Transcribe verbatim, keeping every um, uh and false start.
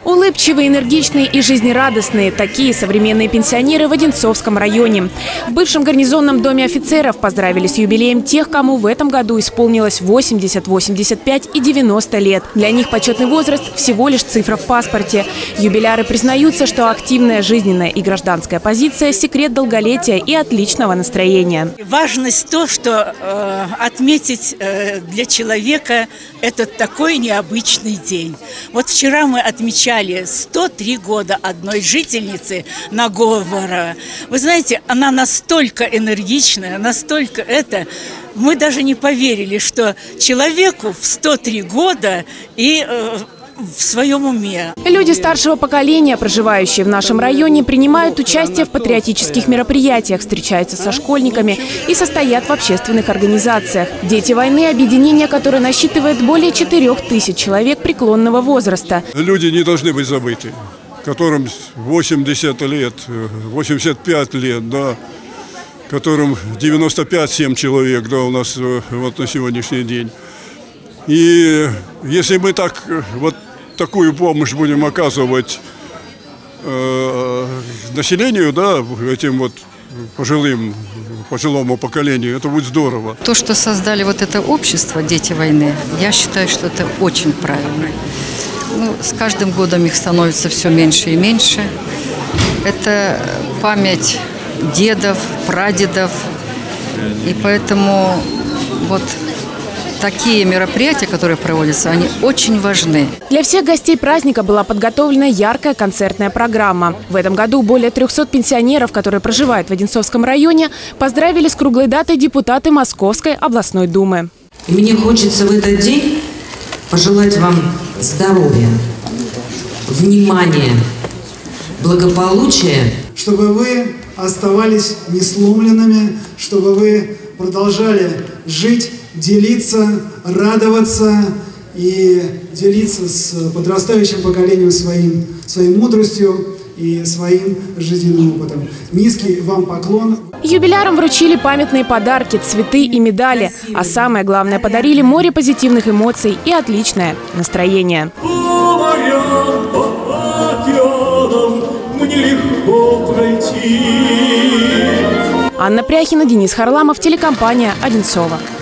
Улыбчивые, энергичные и жизнерадостные – такие современные пенсионеры в Одинцовском районе. В бывшем гарнизонном доме офицеров поздравили с юбилеем тех, кому в этом году исполнилось восемьдесят, восемьдесят пять и девяносто лет. Для них почетный возраст – всего лишь цифра в паспорте. Юбиляры признаются, что активная жизненная и гражданская позиция – секрет долголетия и отличного настроения. Важность то, что э, отметить э, для человека этот такой необычный день. Вот вчера мы отмечали сто три года одной жительницы Наговора. Вы знаете, она настолько энергичная, настолько это... Мы даже не поверили, что человеку в сто три года и... Э, в своем уме. Люди старшего поколения, проживающие в нашем районе, принимают участие в патриотических мероприятиях, встречаются со школьниками и состоят в общественных организациях. «Дети войны» – объединение, которое насчитывает более четырёх тысяч человек преклонного возраста. Люди не должны быть забыты, которым восемьдесят лет, восемьдесят пять лет, да, которым девяносто пять — семь человек, да, у нас вот на сегодняшний день. И если мы так вот такую помощь будем оказывать э, населению, да, этим вот пожилым, пожилому поколению, это будет здорово. То, что создали вот это общество «Дети войны», я считаю, что это очень правильно. Ну, с каждым годом их становится все меньше и меньше. Это память дедов, прадедов, и поэтому вот такие мероприятия, которые проводятся, они очень важны. Для всех гостей праздника была подготовлена яркая концертная программа. В этом году более трёхсот пенсионеров, которые проживают в Одинцовском районе, поздравили с круглой датой депутаты Московской областной думы. И мне хочется в этот день пожелать вам здоровья, внимания, благополучия. Чтобы вы оставались несломленными, чтобы вы продолжали жить, делиться, радоваться и делиться с подрастающим поколением своим, своей мудростью и своим жизненным опытом. Низкий вам поклон. Юбилярам вручили памятные подарки, цветы и медали. А самое главное, подарили море позитивных эмоций и отличное настроение. Анна Пряхина, Денис Харламов, телекомпания «Одинцово».